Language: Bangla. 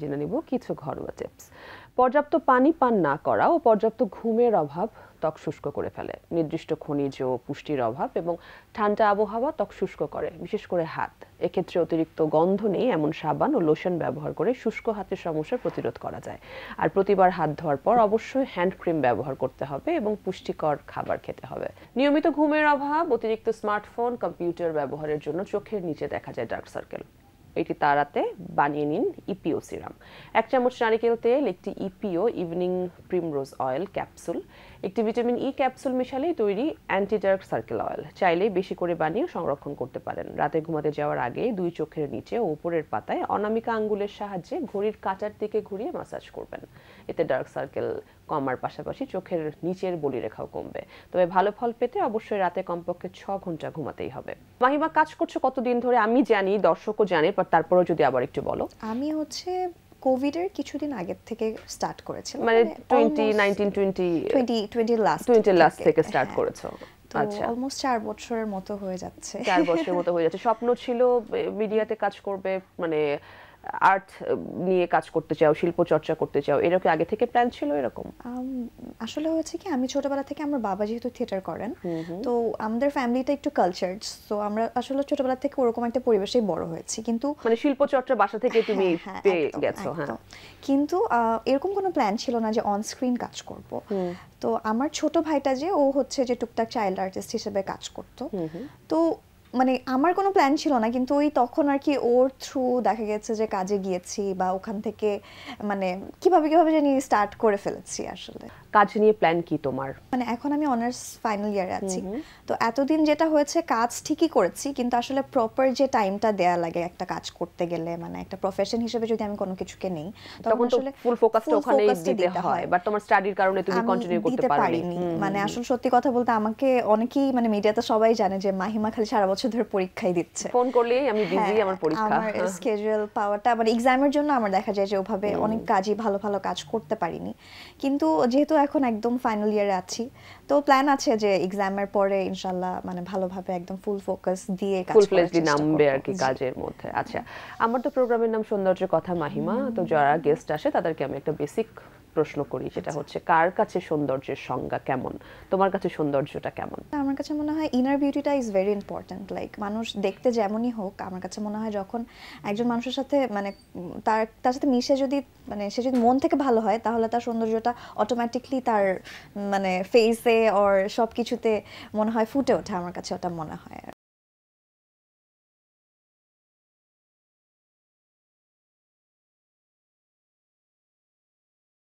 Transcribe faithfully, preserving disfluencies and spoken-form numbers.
জেনে নিব কিছু ঘরোয়া টিপস। পর্যাপ্ত পানি পান না করা ও পর্যাপ্ত ঘুমের অভাব ত্বক শুষ্ক করে ফেলে। নির্দিষ্ট খনিজ ও পুষ্টির অভাব এবং ঠান্ডা আবহাওয়া ত্বক শুষ্ক করে, বিশেষ করে হাত। এক্ষেত্রে অতিরিক্ত গন্ধ নেই এমন সাবান ও লোশন ব্যবহার করে শুষ্ক হাতের সমস্যা প্রতিরোধ করা যায়। আর প্রতিবার হাত ধোয়ার পর অবশ্যই হ্যান্ড ক্রিম ব্যবহার করতে হবে এবং পুষ্টিকর খাবার খেতে হবে। নিয়মিত ঘুমের অভাব, অতিরিক্ত স্মার্টফোন, কম্পিউটার ব্যবহারের জন্য চোখের নিচে দেখা যায় ডার্ক সার্কেল। এটি তাড়াতে বানিয়ে নিন ইপিও সিরাম। এক চামচ নারিকেল তেল, একটি EPO evening primrose oil capsule, একটি ভিটামিন ই ক্যাপসুল মিশালেই তৈরি অ্যান্টি ডার্ক সার্কেল অয়েল। চাইলেই বেশি করে বানিয়ে সংরক্ষণ করতে পারেন। রাতে ঘুমাতে যাওয়ার আগে দুই চোখের নিচে ও উপরের পাতায় অনামিকা আঙ্গুলের সাহায্যে ঘড়ির কাঁটার দিকে ঘুরিয়ে মাসাজ করবেন। এতে ডার্ক সার্কেল কমার পাশাপাশি চোখের নিচের বলিরেখাও কমবে। তবে ভালো ফল পেতে অবশ্যই রাতে কমপক্ষে ছ ঘন্টা ঘুমাতেই হবে। মাহিমা, কাজ করছো কতদিন ধরে? আমি জানি, দর্শকও জানে, বাট তারপরেও যদি আবার একটু বলো। আমি হচ্ছে কোভিড এর কিছুদিন আগে থেকে স্টার্ট করেছি, মানে twenty nineteen twenty twenty twenty last twenty last থেকে স্টার্ট করেছো। আচ্ছা, অলমোস্ট চার বছরের মতো হয়ে যাচ্ছে। চার বছরের মতো হয়ে যাচ্ছে। স্বপ্ন ছিল মিডিয়াতে কাজ করবে, মানে আর্ট নিয়ে কাজ করতে চাও, শিল্প চর্চা করতে চাও, এরকম আগে থেকে প্ল্যান ছিল এরকম? আসলে হয়েছে কি, আমি ছোটবেলা থেকে, আমার বাবা যেহেতু থিয়েটার করেন, তো আমাদের ফ্যামিলিটা একটু কালচারড, সো আমরা আসলে ছোটবেলা থেকে ওরকম একটা পরিবেশেই বড় হয়েছি। কিন্তু মানে শিল্প চর্চা বাসা থেকে তুমি পেয়ে গেছো। হ্যাঁ, কিন্তু এরকম কোনো প্ল্যান ছিল না যে অন স্ক্রিন কাজ করব। তো আমার ছোট ভাইটা যে, ও হচ্ছে যে টুকটাক চাইল্ড আর্টিস্ট হিসেবে কাজ করতো। তো মানে আমার কোনো প্ল্যান ছিল না, কিন্তু ওই তখন আর কি ওর থ্রু দেখা গেছে যে কাজে গিয়েছি, বা ওখান থেকে মানে কিভাবে কিভাবে জানি স্টার্ট করে ফেলেছি। আসলে কাজ নিয়ে প্ল্যান কি তোমার? মানে এখন আমি অনার্স ফাইনাল ইয়ারে আছি, তো এতদিন যেটা হয়েছে, কাজ ঠিকই করেছি, কিন্তু আসলে প্রপার যে টাইমটা দেয়া লাগে একটা কাজ করতে গেলে, মানে একটা প্রফেশন হিসেবে যদি আমি কোনো কিছুকে নেই, তখন আসলে ফুল ফোকাসটা ওখানেই দিতে হয়, বাট তোমার স্টাডির কারণে তুমি কন্টিনিউ করতে পারোনি। মানে আসলে সত্যি কথা বলতে, আমাকে অনেকেই মানে মিডিয়াতে সবাই জানে যে মাহিমা খালি সারা বছর ধরে পরীক্ষাই দিচ্ছে, ফোন করলেই আমি বিজি, আমার পরীক্ষা। আমার স্কেজুয়াল পাওয়াটা মানে এক্সামের জন্য আমার দেখা যায় যে ওভাবে অনেক কাজই ভালো ভালো কাজ করতে পারিনি। কিন্তু যেহেতু এখন একদম ফাইনাল ইয়ারে আছি, তো প্ল্যান আছে যে এক্সামের পরে ইনশাআল্লাহ মানে ভালোভাবে একদম ফুল ফোকাস দিয়ে কাজ করার চেষ্টা করব, ফুল ফ্লেজলি নামবে আর কি কাজের মধ্যে। আচ্ছা, আমার তো প্রোগ্রামের নাম সৌন্দর্য কথা মাহিমা, তো যারা গেস্ট আসে তাদেরকে আমি একটা বেসিক প্রশ্ন করি, সেটা হচ্ছে কার কাছে সৌন্দর্যের সংজ্ঞা কেমন? তোমার কাছে সৌন্দর্যটা কেমন? আমার কাছে মনে হয় ইনার বিউটিটা ইজ ভেরি ইম্পর্টেন্ট। লাইক মানুষ দেখতে যেমনই হোক, আমার কাছে মনে হয় যখন একজন মানুষের সাথে মানে তার তার সাথে মিশে যদি মানে সে যদি মন থেকে ভালো হয়, তাহলে তার সৌন্দর্যটা অটোমেটিকলি তার মানে ফেসে অর সব কিছুতে মনে হয় ফুটে ওঠে। আমার কাছে ওটা মনে হয়।